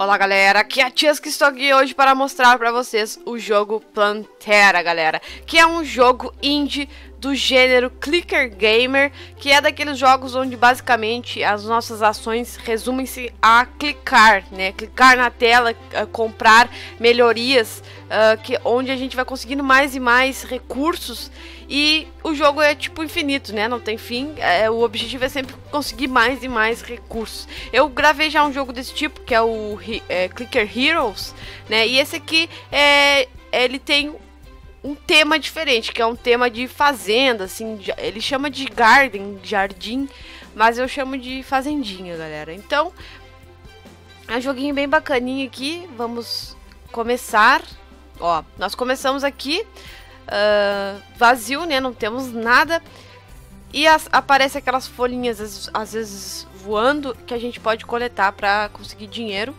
Olá galera, aqui é a Tias que estou aqui hoje para mostrar para vocês o jogo Plantera, galera, que é um jogo indie do gênero Clicker Gamer, que é daqueles jogos onde basicamente as nossas ações resumem-se a clicar, né? Clicar na tela, comprar melhorias, onde a gente vai conseguindo mais e mais recursos. E o jogo é tipo infinito, né? Não tem fim. O objetivo é sempre conseguir mais e mais recursos. Eu gravei já um jogo desse tipo, que é o Clicker Heroes, né? E esse aqui ele tem um tema diferente, que é um tema de fazenda, assim. Ele chama de garden, jardim, mas eu chamo de fazendinha, galera. Então, é um joguinho bem bacaninho aqui. Vamos começar. Ó, nós começamos aqui vazio, né? Não temos nada. E aparece aquelas folhinhas, às vezes voando, que a gente pode coletar para conseguir dinheiro.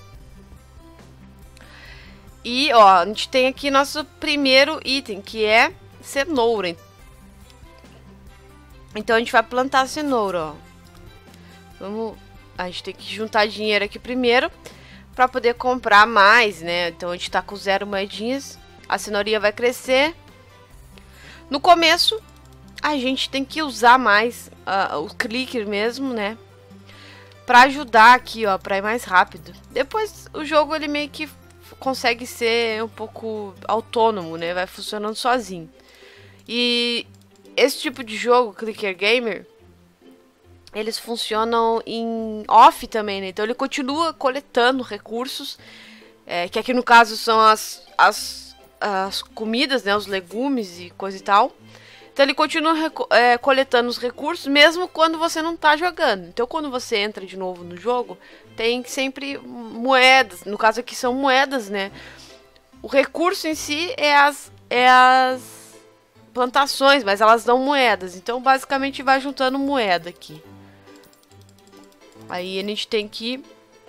E, ó, a gente tem aqui nosso primeiro item, que é cenoura. Então, a gente vai plantar cenoura, ó. A gente tem que juntar dinheiro aqui primeiro, para poder comprar mais, né? Então, a gente tá com 0 moedinhas. A cenourinha vai crescer. No começo, a gente tem que usar mais o clicker mesmo, né? Pra ajudar aqui, ó, pra ir mais rápido. Depois, o jogo, ele meio que consegue ser um pouco autônomo, né? Vai funcionando sozinho. E esse tipo de jogo, Clicker Gamer, eles funcionam em off também, né? Então ele continua coletando recursos, que aqui no caso são as comidas, né? Os legumes e coisa e tal. Então ele continua coletando os recursos mesmo quando você não tá jogando. Então quando você entra de novo no jogo, tem sempre moedas. No caso aqui são moedas, né? O recurso em si é as plantações, mas elas dão moedas. Então basicamente vai juntando moeda aqui. Aí a gente tem que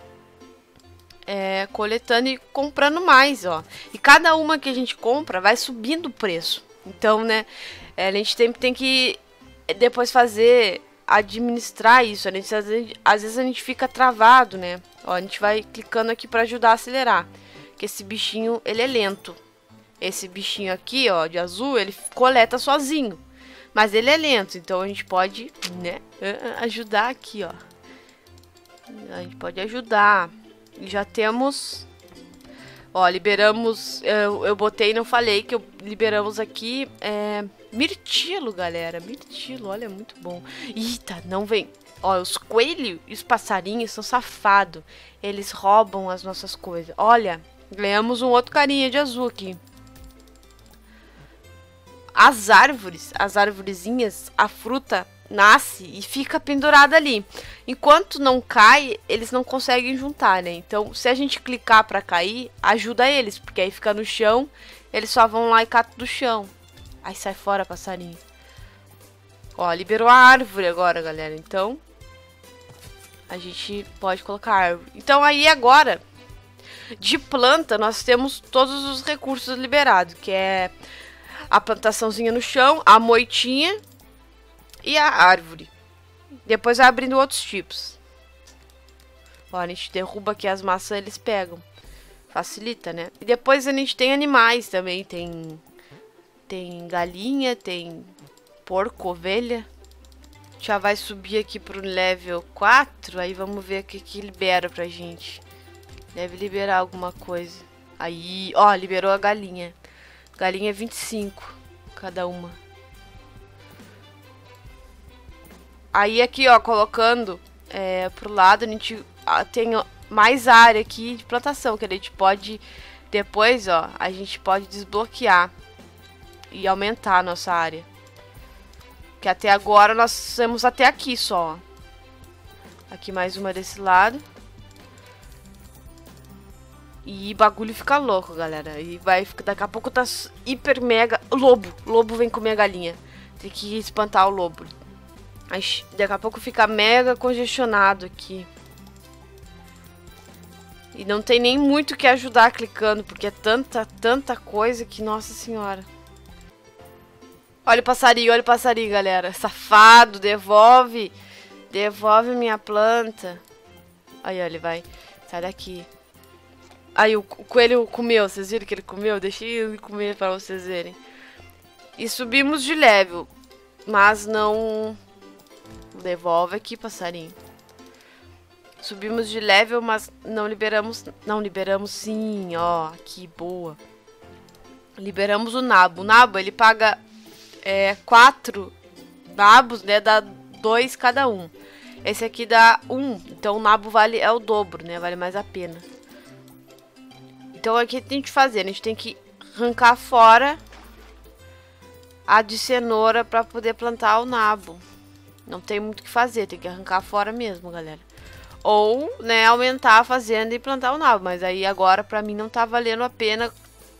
ir coletando e comprando mais, ó. E cada uma que a gente compra vai subindo o preço. Então, né, a gente tem que depois administrar isso. Às vezes a gente fica travado, né? Ó, a gente vai clicando aqui para ajudar a acelerar. Que esse bichinho, ele é lento. Esse bichinho aqui, ó, de azul, ele coleta sozinho. Mas ele é lento, então a gente pode, né, ajudar aqui, ó. A gente pode ajudar. E já temos... Ó, liberamos... Eu botei e não falei que liberamos aqui... mirtilo, galera. Mirtilo, olha, muito bom. Eita, não vem. Ó, os coelhos e os passarinhos são safados. Eles roubam as nossas coisas. Olha, ganhamos um outro carinha de azul aqui. As arvorezinhas, a fruta nasce e fica pendurada ali. Enquanto não cai, eles não conseguem juntar, né? Então, se a gente clicar pra cair, ajuda eles, porque aí fica no chão, eles só vão lá e catam do chão. Aí sai fora, passarinho. Ó, liberou a árvore agora, galera. Então, a gente pode colocar a árvore. Então, aí agora, de planta, nós temos todos os recursos liberados, que é a plantaçãozinha no chão, a moitinha e a árvore. Depois vai abrindo outros tipos. Ó, a gente derruba aqui as maçãs, eles pegam. Facilita, né? E depois a gente tem animais também. Tem galinha, tem porco, ovelha. Já vai subir aqui pro level 4. Aí vamos ver o que libera pra gente. Deve liberar alguma coisa. Aí, ó, liberou a galinha. Galinha é 25 cada uma. Aí aqui, ó, colocando pro lado, a gente tem mais área aqui de plantação, que a gente pode, depois, ó, a gente pode desbloquear e aumentar a nossa área. Que até agora nós temos até aqui só, ó. Aqui mais uma desse lado. E bagulho fica louco, galera. E daqui a pouco tá hiper mega... Lobo vem comer a galinha. Tem que espantar o lobo. Daqui a pouco fica mega congestionado aqui. E não tem nem muito o que ajudar clicando, porque é tanta coisa que, nossa senhora. Olha o passarinho, galera. Safado, devolve. Devolve minha planta. Aí, ó, ele vai. Sai daqui. Aí o coelho comeu, vocês viram que ele comeu? Deixei ele comer pra vocês verem. E subimos de level, mas não... Devolve aqui, passarinho. Subimos de level, mas não liberamos... Não, liberamos sim, ó, que boa. Liberamos o nabo. O nabo, ele paga 4 nabos, né, dá 2 cada um. Esse aqui dá 1, então o nabo é o dobro, né, vale mais a pena. Então aqui tem que fazer, a gente tem que arrancar fora a de cenoura para poder plantar o nabo. Não tem muito o que fazer, tem que arrancar fora mesmo, galera. Ou, né, aumentar a fazenda e plantar o nabo, mas aí agora pra mim não tá valendo a pena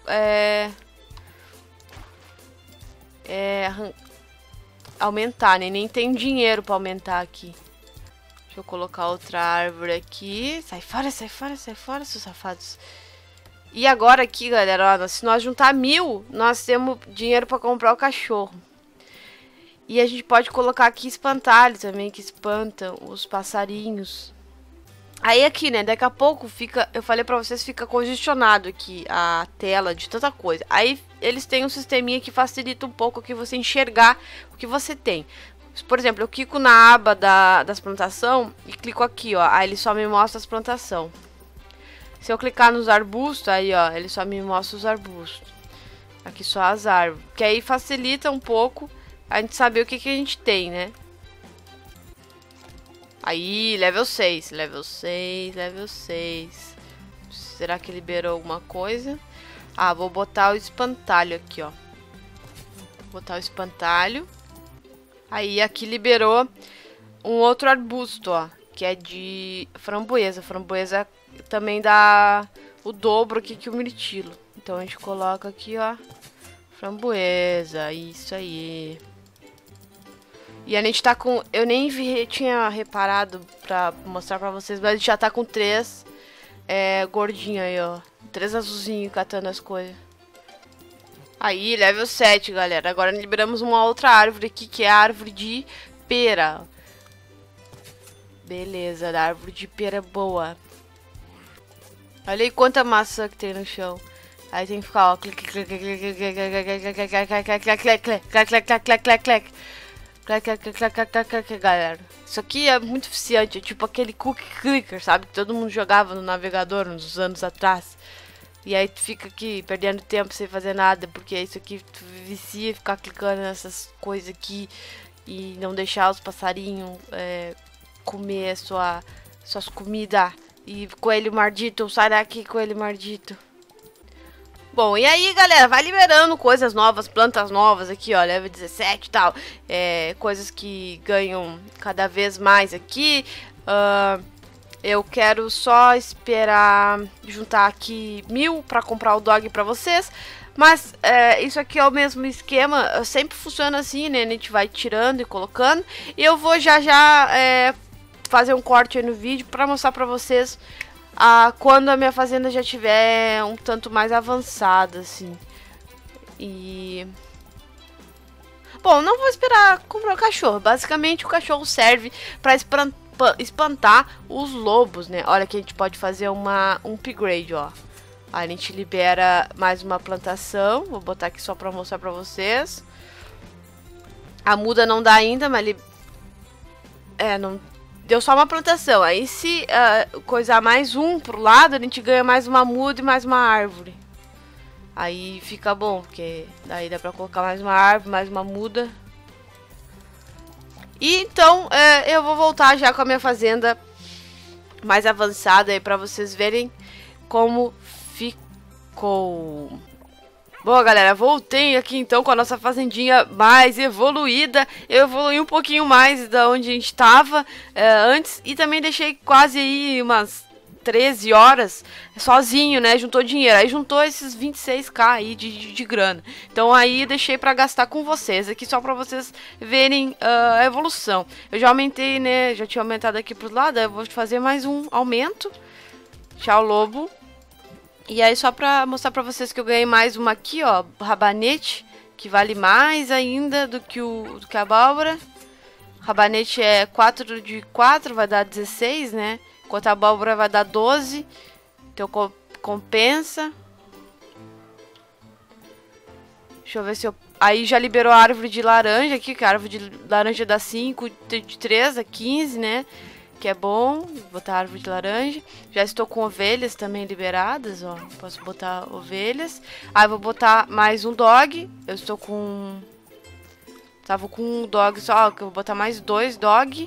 aumentar, né? Nem tem dinheiro pra aumentar aqui. Deixa eu colocar outra árvore aqui. Sai fora, sai fora, sai fora, seus safados. E agora aqui, galera, ó, se nós juntar 1000, nós temos dinheiro pra comprar o cachorro. E a gente pode colocar aqui espantalho também, que espantam os passarinhos. Aí aqui, né, daqui a pouco fica, eu falei pra vocês, fica congestionado aqui a tela de tanta coisa. Aí eles têm um sisteminha que facilita um pouco aqui você enxergar o que você tem. Por exemplo, eu clico na aba das plantações e clico aqui, ó, aí ele só me mostra as plantações. Se eu clicar nos arbustos, aí ó, ele só me mostra os arbustos. Aqui só as árvores, que aí facilita um pouco a gente saber o que a gente tem, né? Aí, level 6, level 6, level 6. Será que liberou alguma coisa? Ah, vou botar o espantalho aqui, ó. Vou botar o espantalho. Aí, aqui liberou um outro arbusto, ó. Que é de framboesa. Framboesa também dá o dobro aqui que o mirtilo. Então, a gente coloca aqui, ó. Framboesa, isso aí. E a gente tá com... Eu nem tinha reparado pra mostrar pra vocês, mas a gente já tá com 3 gordinhos aí, ó. 3 azulzinhos catando as coisas. Aí, level 7, galera. Agora liberamos uma outra árvore aqui, que é a árvore de pera. Beleza, a árvore de pera é boa. Olha aí quanta maçã que tem no chão. Aí tem que ficar, ó. Clic, clic, clic, clic, clic, clic, galera. Isso aqui é muito eficiente, é tipo aquele cookie clicker, sabe? Que todo mundo jogava no navegador uns anos atrás. E aí tu fica aqui perdendo tempo sem fazer nada, porque isso aqui tu vicia ficar clicando nessas coisas aqui e não deixar os passarinhos comer suas comidas. E coelho maldito, sai daqui, coelho maldito. Bom, e aí, galera, vai liberando coisas novas, plantas novas aqui, ó, level 17 e tal. Coisas que ganham cada vez mais aqui. Eu quero só esperar juntar aqui 1000 pra comprar o dog pra vocês. Mas isso aqui é o mesmo esquema, sempre funciona assim, né? A gente vai tirando e colocando. E eu vou já fazer um corte aí no vídeo pra mostrar pra vocês quando a minha fazenda já tiver um tanto mais avançada, assim. E... Bom, não vou esperar comprar o cachorro. Basicamente, o cachorro serve pra espantar os lobos, né? Olha que a gente pode fazer um upgrade, ó. Aí a gente libera mais uma plantação. Vou botar aqui só pra mostrar pra vocês. A muda não dá ainda, mas não... Deu só uma plantação. Aí se coisar mais um pro lado, a gente ganha mais uma muda e mais uma árvore. Aí fica bom, porque daí dá pra colocar mais uma árvore, mais uma muda. E então eu vou voltar já com a minha fazenda mais avançada aí pra vocês verem como ficou. Bom, galera, voltei aqui então com a nossa fazendinha mais evoluída. Eu evoluí um pouquinho mais da onde a gente tava antes. E também deixei quase aí umas 13 horas sozinho, né? Juntou dinheiro. Aí juntou esses 26k aí de grana. Então aí deixei pra gastar com vocês aqui, só pra vocês verem a evolução. Eu já aumentei, né? Já tinha aumentado aqui pro lado. Eu vou fazer mais um aumento. Tchau, lobo. E aí só pra mostrar pra vocês que eu ganhei mais uma aqui, ó, rabanete, que vale mais ainda do que a abóbora. Rabanete é 4 de 4, vai dar 16, né? Enquanto a abóbora vai dar 12. Então eu recompensa. Deixa eu ver se eu... Aí já liberou a árvore de laranja aqui, que a árvore de laranja dá 5, de 3 a 15, né? Que é bom. Vou botar a árvore de laranja. Já estou com ovelhas também liberadas, ó. Posso botar ovelhas. Aí vou botar mais um dog. Eu estou com... Tava com um dog só, que eu vou botar mais 2 dog.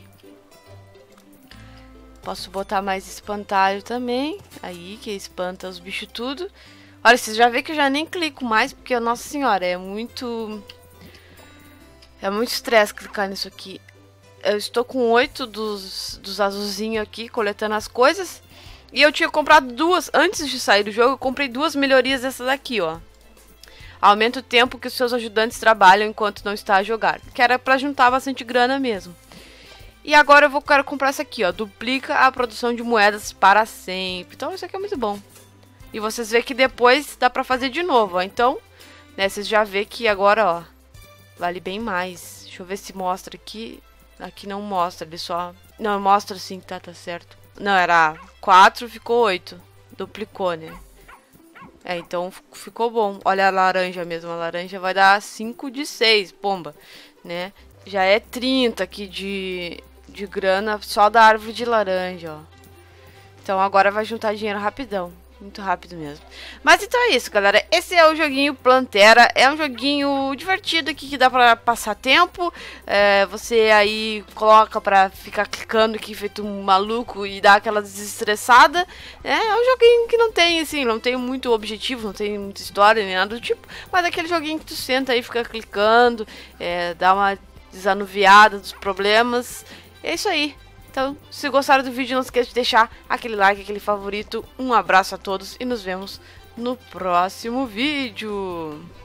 Posso botar mais espantalho também. Aí, que espanta os bichos tudo. Olha, vocês já vê que eu já nem clico mais, porque, nossa senhora, é muito... É muito estresse clicar nisso aqui. Eu estou com 8 dos azulzinhos aqui, coletando as coisas. E eu tinha comprado 2, antes de sair do jogo, eu comprei 2 melhorias dessas daqui, ó. Aumenta o tempo que os seus ajudantes trabalham enquanto não está a jogar. Que era pra juntar bastante grana mesmo. E agora eu quero comprar essa aqui, ó. Duplica a produção de moedas para sempre. Então isso aqui é muito bom. E vocês vê que depois dá pra fazer de novo, ó. Então, né, vocês já vê que agora, ó, vale bem mais. Deixa eu ver se mostra aqui. Aqui não mostra, ele só... Não, mostra sim, tá certo. Não, era 4, ficou 8. Duplicou, né? É, então ficou bom. Olha a laranja mesmo, a laranja vai dar 5 de 6, pomba, né? Já é 30 aqui de grana só da árvore de laranja, ó. Então agora vai juntar dinheiro rapidão. Muito rápido mesmo. Mas então é isso, galera. Esse é o joguinho Plantera. É um joguinho divertido aqui que dá pra passar tempo. Você aí coloca pra ficar clicando aqui feito um maluco e dar aquela desestressada. É um joguinho que não tem, assim, não tem muito objetivo, não tem muita história nem nada do tipo. Mas é aquele joguinho que tu senta aí, fica clicando, dá uma desanuviada dos problemas. É isso aí. Então, se gostaram do vídeo, não esqueça de deixar aquele like, aquele favorito. Um abraço a todos e nos vemos no próximo vídeo.